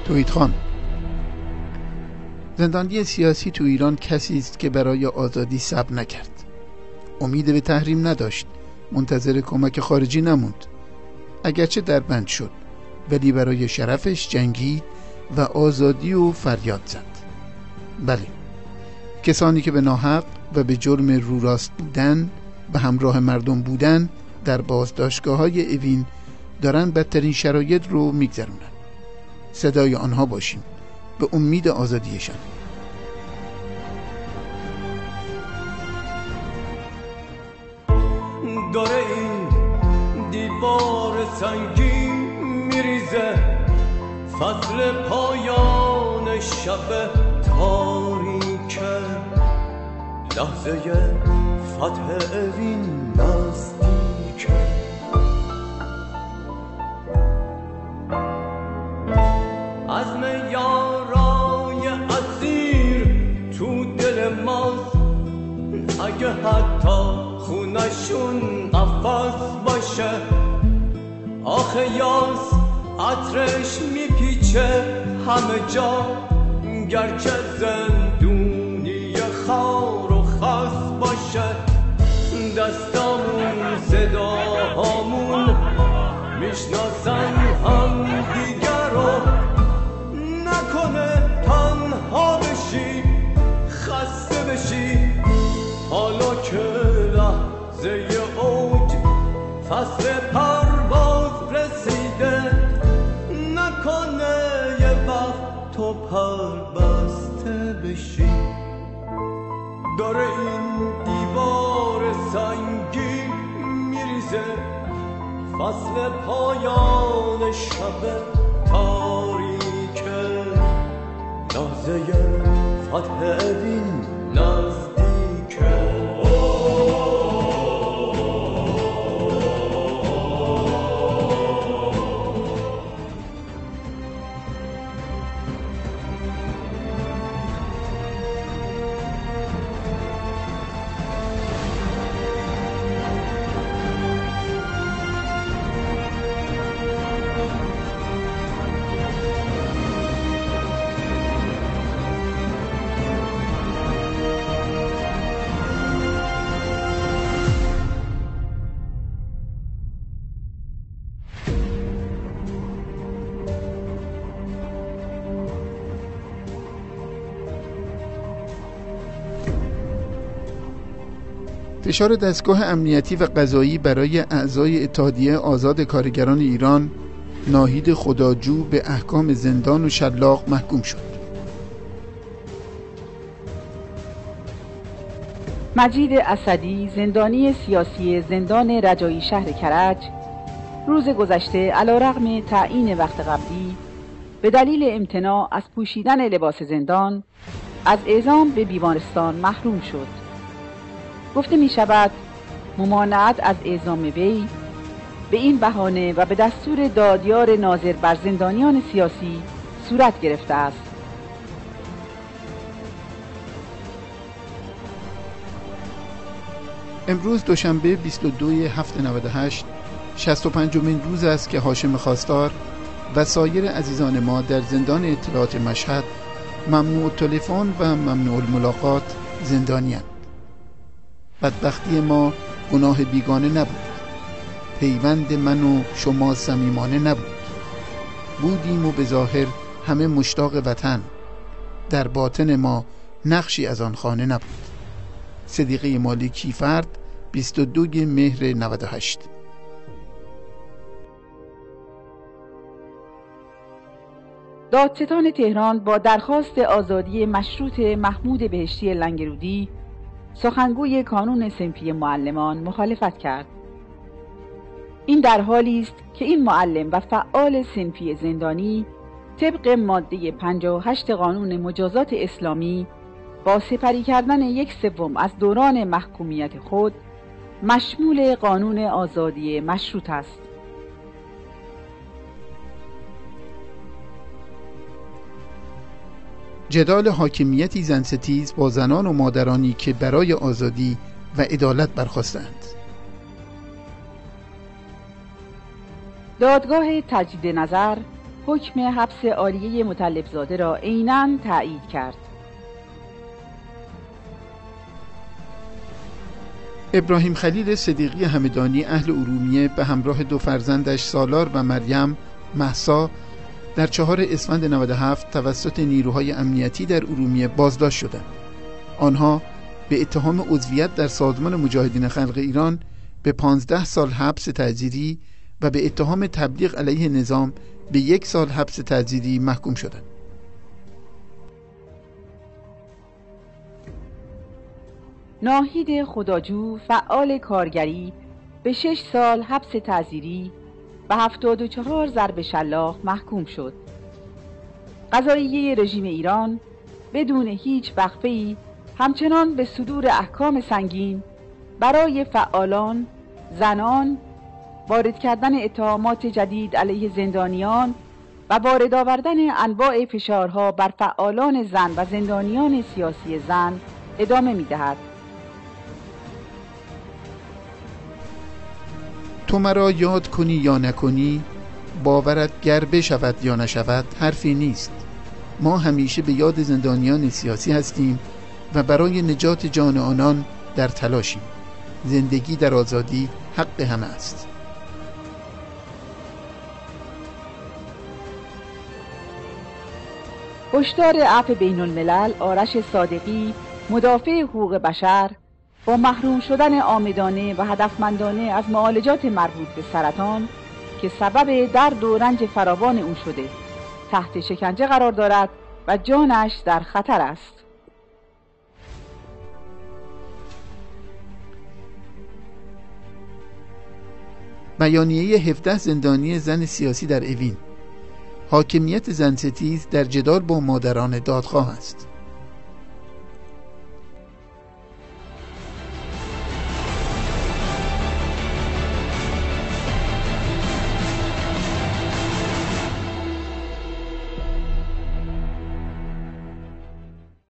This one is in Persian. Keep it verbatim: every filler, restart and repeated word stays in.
توحید خان: زندانی سیاسی تو ایران کسی است که برای آزادی صبر نکرد، امید به تحریم نداشت، منتظر کمک خارجی نموند، اگرچه در بند شد ولی برای شرفش جنگید و آزادی و فریاد زد. بله، کسانی که به ناحق و به جرم رو راست بودن و همراه مردم بودن در بازداشتگاه‌های اوین دارن بدترین شرایط رو میگذرونن. صدای آنها باشیم به امید آزادیشان. داره این دیوار سنگی میریزه، فصل پایان شب تاریکه، لحظه فتح اوین نزدیکه. عزم یارای اسیر تو دل ماست، اگه حتی خونشون قفس باشه. آخه یاس عطرش میپیچه همه جا، گرچه زندونی خار و خس باشه. دستامون صداهامون میشناسن هم دیگر رو، نکنه تنها بشی خسته بشی. حالا که لحظه اوج فصل پرواز رسیده، نکنه یه وقت تو پر بسته بشی. داره این دیوار سنگی میریزه، فصل پایان شب تاریکه، لحظه فتح اوین نزدیکه. فشار دستگاه امنیتی و قضایی برای اعضای اتحادیه آزاد کارگران ایران ناهید خداجو به احکام زندان و شلاق محکوم شد. مجید اسدی، زندانی سیاسی زندان رجایی شهر کرج، روز گذشته علیرغم تعیین وقت قبلی به دلیل امتناع از پوشیدن لباس زندان از اعزام به بیمارستان محروم شد. گفته می شود ممانعت از اعزام وی به این بهانه و به دستور دادیار ناظر بر زندانیان سیاسی صورت گرفته است. امروز دوشنبه بیست و دوم هفته نود و هشت، شصت و پنجمین روز است که هاشم خواستار و سایر عزیزان ما در زندان اطلاعات مشهد ممنوع تلفن و ممنوع الملاقات زندانی‌اند. بدبختی ما گناه بیگانه نبود، پیوند من و شما صمیمانه نبود. بودیم و به ظاهر همه مشتاق وطن، در باطن ما نقشی از آن خانه نبود. صدیقه مالکی فرد، بیست و دوم مهر نود و هشت. دادستان تهران با درخواست آزادی مشروط محمود بهشتی لنگرودی، سخنگوی کانون صنفی معلمان، مخالفت کرد. این در حالی است که این معلم و فعال صنفی زندانی طبق ماده پنجاه و هشت قانون مجازات اسلامی با سپری کردن یک سوم از دوران محکومیت خود مشمول قانون آزادی مشروط است. جدال حاکمیتی زنستیز با زنان و مادرانی که برای آزادی و عدالت برخاستند. دادگاه تجدید نظر حکم حبس عالیه مطلبزاده را عیناً تأیید کرد. ابراهیم خلیل صدیقی همدانی اهل ارومیه به همراه دو فرزندش سالار و مریم مهسا در چهار اسفند نود و هفت توسط نیروهای امنیتی در ارومیه بازداشت شدند. آنها به اتهام عضویت در سازمان مجاهدین خلق ایران به پانزده سال حبس تعزیری و به اتهام تبلیغ علیه نظام به یک سال حبس تعزیری محکوم شدند. ناهید خداجو فعال کارگری به شش سال حبس تعزیری و هفتاد و چهار ضرب شلاق محکوم شد. قضاییه رژیم ایران بدون هیچ وقفه‌ای همچنان به صدور احکام سنگین برای فعالان، زنان، وارد کردن اتهامات جدید علیه زندانیان و وارد آوردن انواع فشارها بر فعالان زن و زندانیان سیاسی زن ادامه می‌دهد. تو مرا یاد کنی یا نکنی، باورت گر بشود یا نشود حرفی نیست. ما همیشه به یاد زندانیان سیاسی هستیم و برای نجات جان آنان در تلاشیم. زندگی در آزادی حق همه است. هشدار عفو بین الملل آرش صادقی مدافع حقوق بشر با محروم شدن عامدانه و هدفمندانه از معالجات مربوط به سرطان که سبب درد و رنج فراوان او شده تحت شکنجه قرار دارد و جانش در خطر است. بیانیه هفده زندانی زن سیاسی در اوین: حاکمیت زن ستیز در جدال با مادران دادخواه است.